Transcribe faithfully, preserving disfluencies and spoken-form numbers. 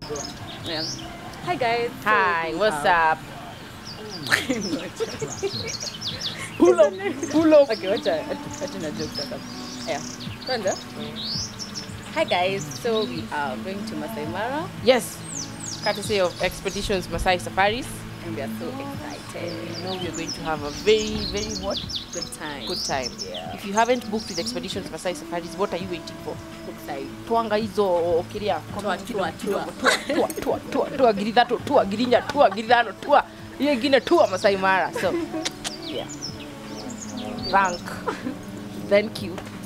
Yeah. Hi guys. Hi, So, what's um, up? Pull up, pull up. Okay, watch out. Watching a joke that up. Yeah. Kwanza. Hi guys. So we are going to Maasai Mara Yes, courtesy of Expeditions Maasai Safaris. and we are so excited. You know we're going to have a very, very what? Good time. Good time. Yeah. If you haven't booked with Expeditions Maasai Safaris, what are you waiting for? Excited. Twanga hizo kiria. Tua, tua, tua. Tua, tua, tua, tua, giridhato, tua, girinja, tua, giridhano, tua. Hiyo ingine tua Maasai Mara. So, yeah. Thank. Thank you.